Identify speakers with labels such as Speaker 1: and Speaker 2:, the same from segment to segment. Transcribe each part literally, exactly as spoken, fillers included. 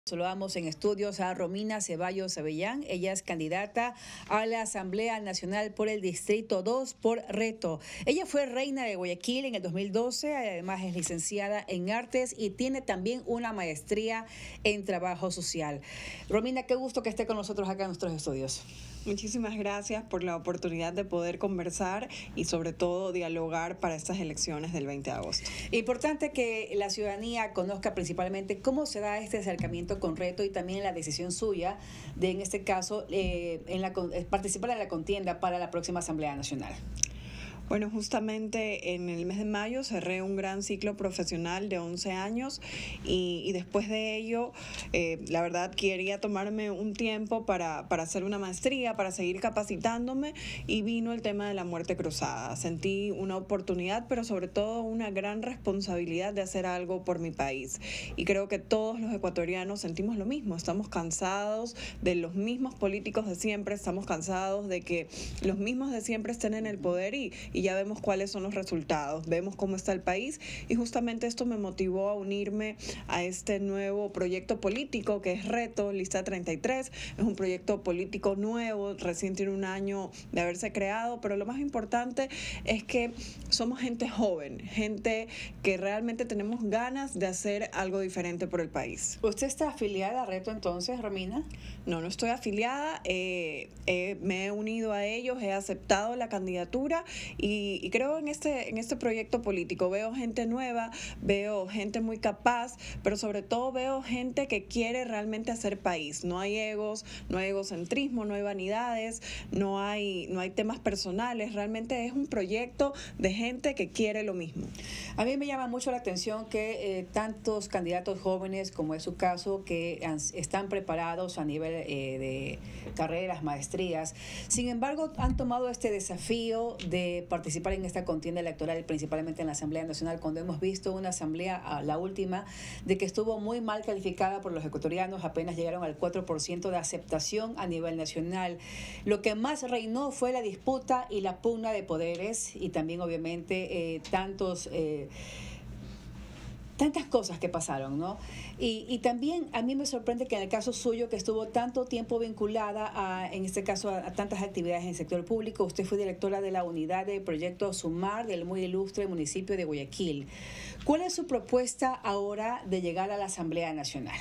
Speaker 1: Saludamos en estudios a Romina Ceballos Avellán. Ella es candidata a la Asamblea Nacional por el Distrito dos por Reto. Ella fue reina de Guayaquil en el dos mil doce, además es licenciada en Artes y tiene también una maestría en Trabajo Social. Romina, qué gusto que esté con nosotros acá en nuestros estudios.
Speaker 2: Muchísimas gracias por la oportunidad de poder conversar y sobre todo dialogar para estas elecciones del veinte de agosto.
Speaker 1: Importante que la ciudadanía conozca principalmente cómo se da este acercamiento con Reto y también la decisión suya de, en este caso, eh, en la, participar en la contienda para la próxima Asamblea Nacional.
Speaker 2: Bueno, justamente en el mes de mayo cerré un gran ciclo profesional de once años y, y después de ello, eh, la verdad, quería tomarme un tiempo para, para hacer una maestría, para seguir capacitándome, y vino el tema de la muerte cruzada. Sentí una oportunidad, pero sobre todo una gran responsabilidad de hacer algo por mi país. Y creo que todos los ecuatorianos sentimos lo mismo. Estamos cansados de los mismos políticos de siempre, estamos cansados de que los mismos de siempre estén en el poder y, y ya vemos cuáles son los resultados, vemos cómo está el país, y justamente esto me motivó a unirme a este nuevo proyecto político que es Reto, Lista treinta y tres. Es un proyecto político nuevo, recién tiene un año de haberse creado, pero lo más importante es que somos gente joven, gente que realmente tenemos ganas de hacer algo diferente por el país.
Speaker 1: ¿Usted está afiliada a Reto entonces, Romina?
Speaker 2: No, no estoy afiliada, eh, eh, me he unido a ellos, he aceptado la candidatura y Y, y creo en este, en este proyecto político. Veo gente nueva, veo gente muy capaz, pero sobre todo veo gente que quiere realmente hacer país. No hay egos, no hay egocentrismo, no hay vanidades, no hay, no hay temas personales. Realmente es un proyecto de gente que quiere lo mismo.
Speaker 1: A mí me llama mucho la atención que eh, tantos candidatos jóvenes, como es su caso, que han, están preparados a nivel eh, de carreras, maestrías, sin embargo han tomado este desafío de participar en esta contienda electoral, principalmente en la Asamblea Nacional, cuando hemos visto una asamblea, la última, de que estuvo muy mal calificada por los ecuatorianos, apenas llegaron al cuatro por ciento de aceptación a nivel nacional. Lo que más reinó fue la disputa y la pugna de poderes, y también obviamente eh, tantos... Eh, tantas cosas que pasaron, ¿no? Y, y también a mí me sorprende que en el caso suyo, que estuvo tanto tiempo vinculada a, en este caso, a, a tantas actividades en el sector público, usted fue directora de la unidad de proyecto Sumar del muy ilustre municipio de Guayaquil. ¿Cuál es su propuesta ahora de llegar a la Asamblea Nacional?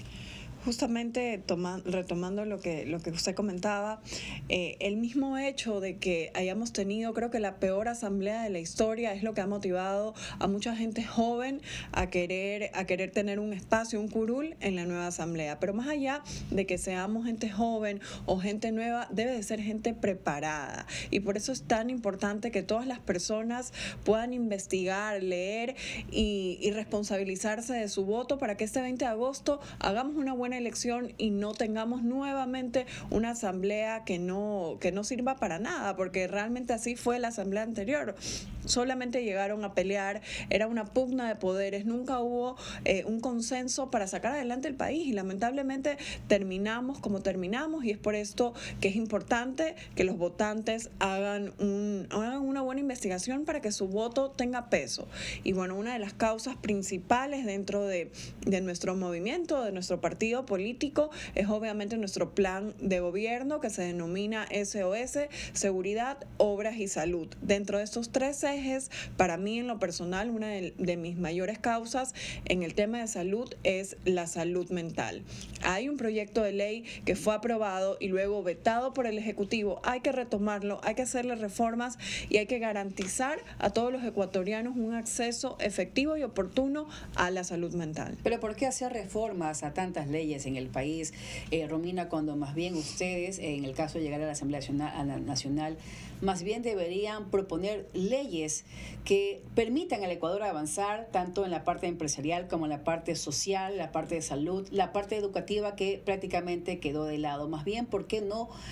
Speaker 2: Justamente toma, retomando lo que, lo que usted comentaba, eh, el mismo hecho de que hayamos tenido, creo que la peor asamblea de la historia, es lo que ha motivado a mucha gente joven a querer, a querer tener un espacio, un curul en la nueva asamblea. Pero más allá de que seamos gente joven o gente nueva, debe de ser gente preparada. Y por eso es tan importante que todas las personas puedan investigar, leer y, y responsabilizarse de su voto, para que este veinte de agosto hagamos una buena elección y no tengamos nuevamente una asamblea que no, que no sirva para nada, porque realmente así fue la asamblea anterior. Solamente llegaron a pelear, era una pugna de poderes, nunca hubo eh, un consenso para sacar adelante el país, y lamentablemente terminamos como terminamos, y es por esto que es importante que los votantes hagan, un, hagan una buena investigación para que su voto tenga peso. Y bueno, una de las causas principales dentro de, de nuestro movimiento, de nuestro partido político, es obviamente nuestro plan de gobierno, que se denomina S O S, Seguridad, Obras y Salud. Dentro de estos tres ejes, para mí en lo personal, una de, de mis mayores causas en el tema de salud es la salud mental. Hay un proyecto de ley que fue aprobado y luego vetado por el Ejecutivo. Hay que retomarlo, hay que hacerle reformas y hay que garantizar a todos los ecuatorianos un acceso efectivo y oportuno a la salud mental.
Speaker 1: Pero ¿por qué hacer reformas a tantas leyes en el país, eh, Romina, cuando más bien ustedes, en el caso de llegar a la Asamblea Nacional, a la Nacional, más bien deberían proponer leyes que permitan al Ecuador avanzar tanto en la parte empresarial como en la parte social, la parte de salud, la parte educativa, que prácticamente quedó de lado? Más bien, ¿por qué no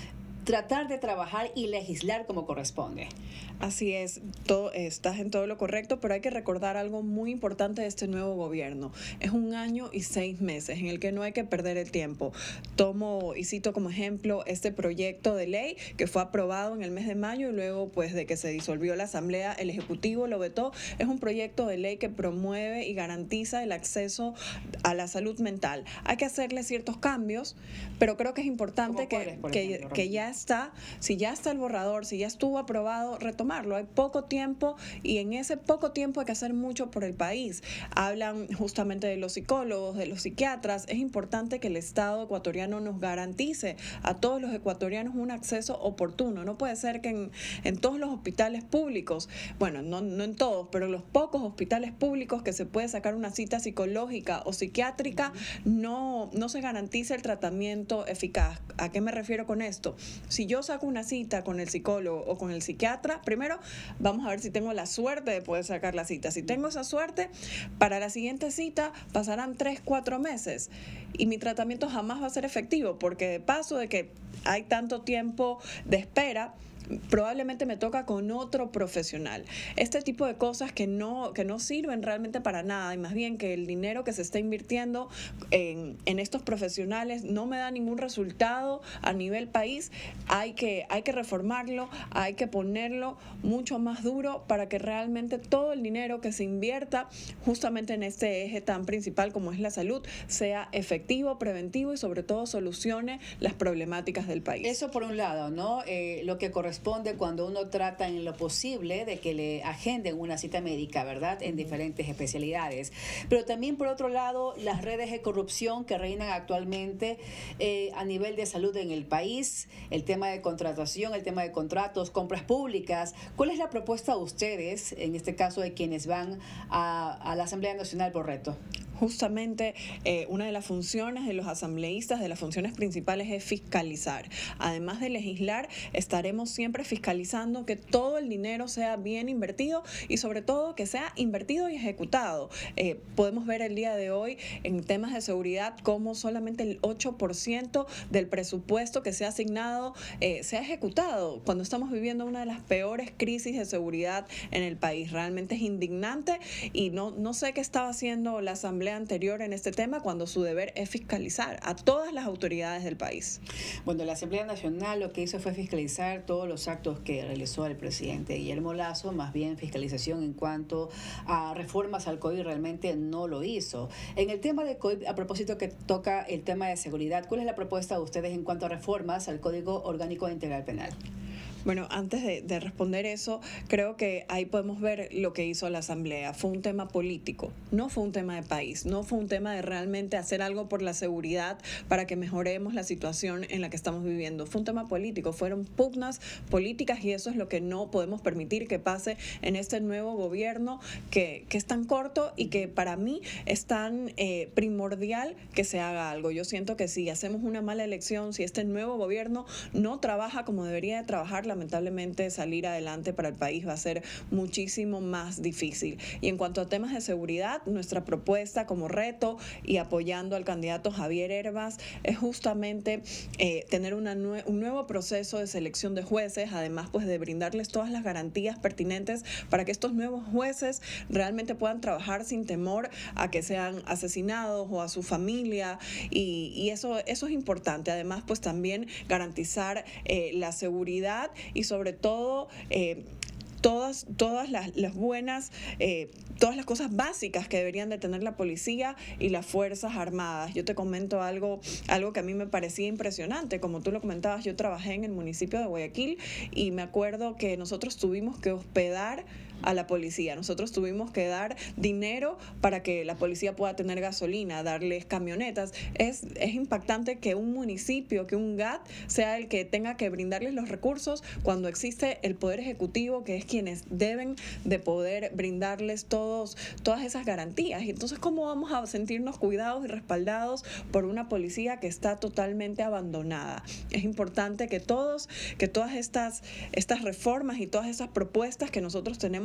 Speaker 1: tratar de trabajar y legislar como corresponde.
Speaker 2: Así es, todo, estás en todo lo correcto, pero hay que recordar algo muy importante de este nuevo gobierno. Es un año y seis meses en el que no hay que perder el tiempo. Tomo y cito como ejemplo este proyecto de ley que fue aprobado en el mes de mayo y luego pues de que se disolvió la Asamblea, el Ejecutivo lo vetó. Es un proyecto de ley que promueve y garantiza el acceso a la salud mental. Hay que hacerle ciertos cambios, pero creo que es importante que, que, que ya está, si ya está el borrador, si ya estuvo aprobado, retomarlo. Hay poco tiempo y en ese poco tiempo hay que hacer mucho por el país. Hablan justamente de los psicólogos, de los psiquiatras. Es importante que el Estado ecuatoriano nos garantice a todos los ecuatorianos un acceso oportuno. No puede ser que en, en todos los hospitales públicos, bueno, no, no en todos, pero en los pocos hospitales públicos que se puede sacar una cita psicológica o psiquiátrica, no, no se garantice el tratamiento eficaz. ¿A qué me refiero con esto? Si yo saco una cita con el psicólogo o con el psiquiatra, primero vamos a ver si tengo la suerte de poder sacar la cita. Si tengo esa suerte, para la siguiente cita pasarán tres, cuatro meses y mi tratamiento jamás va a ser efectivo, porque de paso de que hay tanto tiempo de espera, probablemente me toca con otro profesional. Este tipo de cosas que no, que no sirven realmente para nada, y más bien que el dinero que se está invirtiendo en, en estos profesionales no me da ningún resultado a nivel país. Hay que, hay que reformarlo, hay que ponerlo mucho más duro para que realmente todo el dinero que se invierta justamente en este eje tan principal como es la salud sea efectivo, preventivo y sobre todo solucione las problemáticas del país.
Speaker 1: Eso por un lado, ¿no? Eh, lo que corresponde Responde cuando uno trata en lo posible de que le agenden una cita médica, ¿verdad?, en diferentes especialidades. Pero también, por otro lado, las redes de corrupción que reinan actualmente eh, a nivel de salud en el país, el tema de contratación, el tema de contratos, compras públicas. ¿Cuál es la propuesta de ustedes, en este caso de quienes van a, a la Asamblea Nacional por reto?
Speaker 2: Justamente eh, una de las funciones de los asambleístas, de las funciones principales, es fiscalizar. Además de legislar, estaremos siempre fiscalizando que todo el dinero sea bien invertido y sobre todo que sea invertido y ejecutado. Eh, podemos ver el día de hoy en temas de seguridad cómo solamente el ocho por ciento del presupuesto que se ha asignado eh, se ha ejecutado, cuando estamos viviendo una de las peores crisis de seguridad en el país. Realmente es indignante y no, no sé qué estaba haciendo la Asamblea anterior en este tema cuando su deber es fiscalizar a todas las autoridades del país.
Speaker 1: Bueno, la Asamblea Nacional lo que hizo fue fiscalizar todos los actos que realizó el presidente Guillermo Lasso, más bien fiscalización en cuanto a reformas al código realmente no lo hizo. En el tema de código, a propósito que toca el tema de seguridad, ¿cuál es la propuesta de ustedes en cuanto a reformas al Código Orgánico Integral Penal?
Speaker 2: Bueno, antes de, de responder eso, creo que ahí podemos ver lo que hizo la Asamblea. Fue un tema político, no fue un tema de país, no fue un tema de realmente hacer algo por la seguridad para que mejoremos la situación en la que estamos viviendo. Fue un tema político, fueron pugnas políticas y eso es lo que no podemos permitir que pase en este nuevo gobierno que, que es tan corto y que para mí es tan eh, primordial que se haga algo. Yo siento que si hacemos una mala elección, si este nuevo gobierno no trabaja como debería de trabajar, lamentablemente salir adelante para el país va a ser muchísimo más difícil. Y en cuanto a temas de seguridad, nuestra propuesta como reto y apoyando al candidato Javier Hervas es justamente eh, tener una nue- un nuevo proceso de selección de jueces, además pues de brindarles todas las garantías pertinentes para que estos nuevos jueces realmente puedan trabajar sin temor a que sean asesinados o a su familia y, y eso, eso es importante. Además pues también garantizar eh, la seguridad y sobre todo eh, todas, todas las, las buenas, eh, todas las cosas básicas que deberían de tener la policía y las Fuerzas Armadas. Yo te comento algo, algo que a mí me parecía impresionante. Como tú lo comentabas, yo trabajé en el municipio de Guayaquil y me acuerdo que nosotros tuvimos que hospedar a la policía. Nosotros tuvimos que dar dinero para que la policía pueda tener gasolina, darles camionetas. Es, es impactante que un municipio, que un G A T sea el que tenga que brindarles los recursos cuando existe el Poder Ejecutivo, que es quienes deben de poder brindarles todos, todas esas garantías. Y entonces, ¿cómo vamos a sentirnos cuidados y respaldados por una policía que está totalmente abandonada? Es importante que todos, que todas estas, estas reformas y todas esas propuestas que nosotros tenemos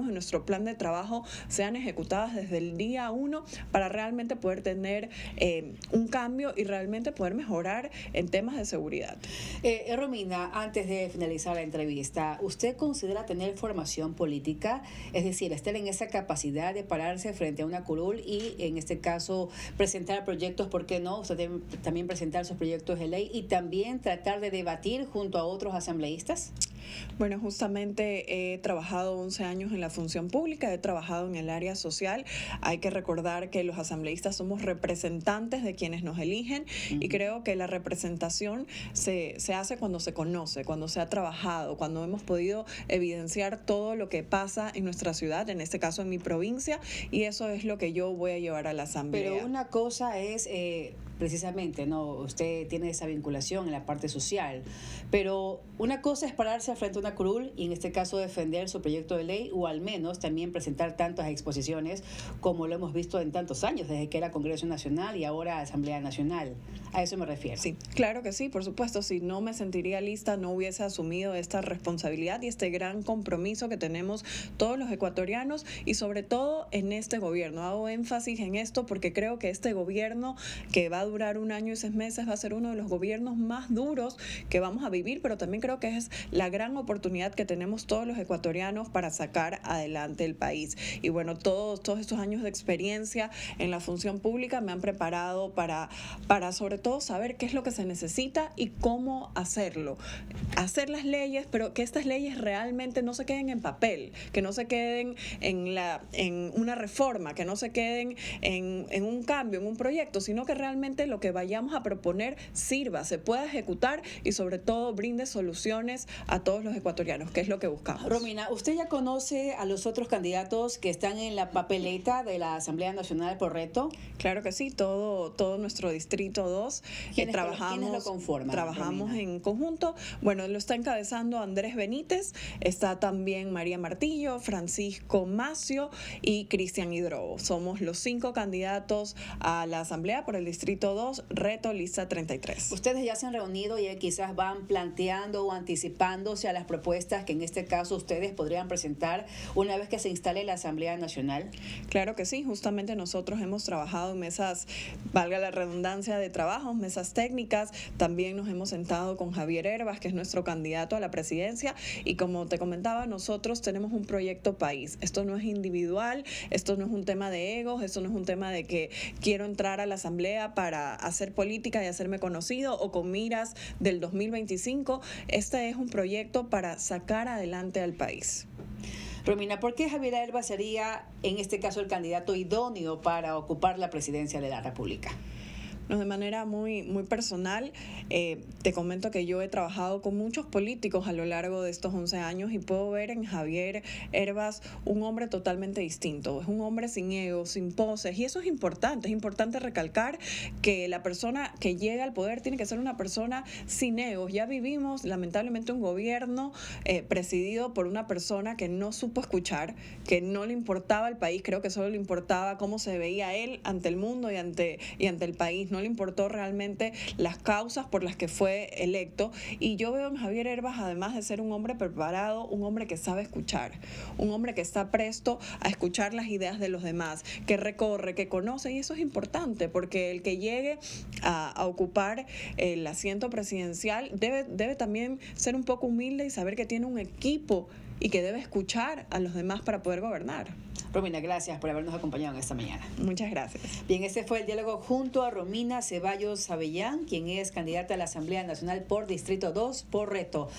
Speaker 2: en nuestro plan de trabajo sean ejecutadas desde el día uno para realmente poder tener eh, un cambio y realmente poder mejorar en temas de seguridad.
Speaker 1: Eh, Romina, antes de finalizar la entrevista, ¿usted considera tener formación política? Es decir, estar en esa capacidad de pararse frente a una curul y, en este caso, presentar proyectos, ¿por qué no? Usted también presentar sus proyectos de ley y también tratar de debatir junto a otros asambleístas.
Speaker 2: Bueno, justamente he trabajado once años en la función pública, he trabajado en el área social. Hay que recordar que los asambleístas somos representantes de quienes nos eligen uh-huh. y creo que la representación se, se hace cuando se conoce, cuando se ha trabajado, cuando hemos podido evidenciar todo lo que pasa en nuestra ciudad, en este caso en mi provincia, y eso es lo que yo voy a llevar a la asamblea.
Speaker 1: Pero una cosa es... Eh... precisamente, no, usted tiene esa vinculación en la parte social, pero una cosa es pararse frente a una curul y en este caso defender su proyecto de ley o al menos también presentar tantas exposiciones como lo hemos visto en tantos años, desde que era Congreso Nacional y ahora Asamblea Nacional. A eso me refiero.
Speaker 2: Sí, claro que sí, por supuesto, si no me sentiría lista, no hubiese asumido esta responsabilidad y este gran compromiso que tenemos todos los ecuatorianos y sobre todo en este gobierno. Hago énfasis en esto porque creo que este gobierno que va a durar un año y seis meses va a ser uno de los gobiernos más duros que vamos a vivir, pero también creo que es la gran oportunidad que tenemos todos los ecuatorianos para sacar adelante el país. Y bueno, todos, todos estos años de experiencia en la función pública me han preparado para, para sobre todo saber qué es lo que se necesita y cómo hacerlo. Hacer las leyes, pero que estas leyes realmente no se queden en papel, que no se queden en, la, en una reforma, que no se queden en, en un cambio, en un proyecto, sino que realmente lo que vayamos a proponer sirva, se pueda ejecutar y sobre todo brinde soluciones a todos los ecuatorianos, que es lo que buscamos.
Speaker 1: Romina, ¿usted ya conoce a los otros candidatos que están en la papeleta de la Asamblea Nacional por reto?
Speaker 2: Claro que sí, todo, todo nuestro distrito dos.
Speaker 1: ¿Quiénes,
Speaker 2: eh, trabajamos,
Speaker 1: ¿quiénes lo conforman?
Speaker 2: Trabajamos
Speaker 1: Romina?
Speaker 2: En conjunto. Bueno, lo está encabezando Andrés Benítez, está también María Martillo, Francisco Macio y Cristian Hidrobo. Somos los cinco candidatos a la Asamblea por el distrito dos, reto lista treinta y tres.
Speaker 1: Ustedes ya se han reunido y quizás van planteando o anticipándose a las propuestas que en este caso ustedes podrían presentar una vez que se instale la Asamblea Nacional.
Speaker 2: Claro que sí, justamente nosotros hemos trabajado en mesas, valga la redundancia, de trabajos, mesas técnicas. También nos hemos sentado con Javier Herbas, que es nuestro candidato a la presidencia, y como te comentaba, nosotros tenemos un proyecto país. Esto no es individual, esto no es un tema de egos, esto no es un tema de que quiero entrar a la Asamblea para hacer política y hacerme conocido o con miras del dos mil veinticinco. Este es un proyecto para sacar adelante al país.
Speaker 1: Romina, ¿por qué Javier Herbas sería en este caso el candidato idóneo para ocupar la presidencia de la República?
Speaker 2: No, de manera muy, muy personal, eh, te comento que yo he trabajado con muchos políticos a lo largo de estos once años y puedo ver en Javier Herbas un hombre totalmente distinto. Es un hombre sin ego, sin poses, y eso es importante. Es importante recalcar que la persona que llega al poder tiene que ser una persona sin egos. Ya vivimos, lamentablemente, un gobierno eh, presidido por una persona que no supo escuchar, que no le importaba el país, creo que solo le importaba cómo se veía él ante el mundo y ante, y ante el país. No le importó realmente las causas por las que fue electo, y yo veo en Javier Herbas, además de ser un hombre preparado, un hombre que sabe escuchar, un hombre que está presto a escuchar las ideas de los demás, que recorre, que conoce, y eso es importante porque el que llegue a, a ocupar el asiento presidencial debe, debe también ser un poco humilde y saber que tiene un equipo y que debe escuchar a los demás para poder gobernar.
Speaker 1: Romina, gracias por habernos acompañado en esta mañana.
Speaker 2: Muchas gracias.
Speaker 1: Bien, este fue el diálogo junto a Romina Ceballos Avellán, quien es candidata a la Asamblea Nacional por Distrito dos por reto.